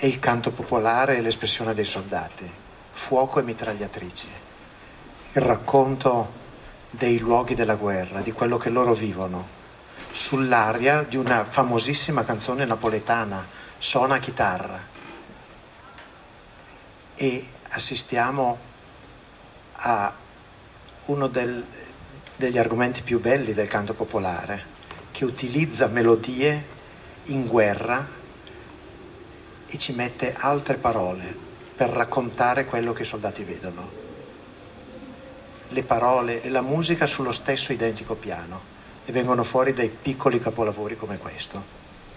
e il canto popolare e l'espressione dei soldati, fuoco e mitragliatrici, il racconto dei luoghi della guerra, di quello che loro vivono, sull'aria di una famosissima canzone napoletana, Sona chitarra, e assistiamo a uno degli argomenti più belli del canto popolare, che utilizza melodie in guerra e ci mette altre parole per raccontare quello che i soldati vedono. Le parole e la musica sullo stesso identico piano, e vengono fuori dei piccoli capolavori come questo.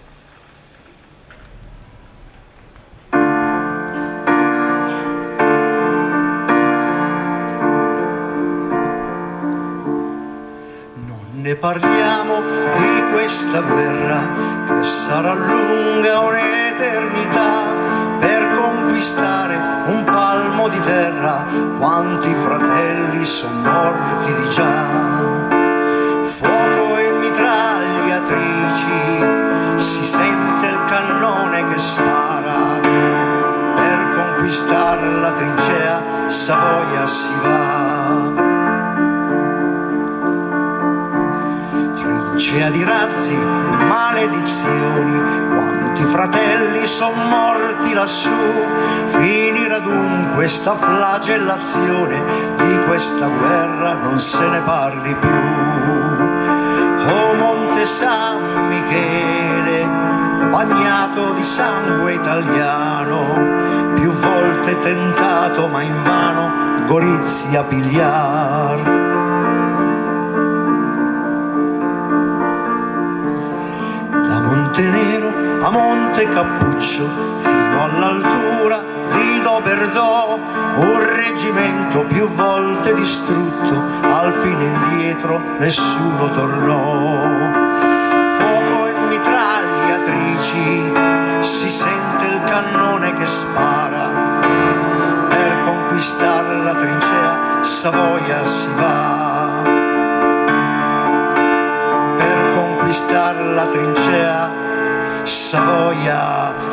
Ne parliamo di questa guerra che sarà lunga un'eternità, per conquistare un palmo di terra quanti fratelli son morti di già. Fuoco e mitragliatrici, si sente il cannone che spara, per conquistare la trincea Savoia si va. Trincea di razzi, maledizioni, quanti fratelli son morti lassù. Finirà dunque sta flagellazione, di questa guerra non se ne parli più. O Monte San Michele, bagnato di sangue italiano, più volte tentato ma invano Gorizia pigliar. Montenero a Monte Cappuccio, fino all'altura di Doberdò, un reggimento più volte distrutto, al fine indietro nessuno tornò. Fuoco e mitragliatrici, si sente il cannone che spara, per conquistare la trincea Savoia si va. Per conquistare la trincea Savoia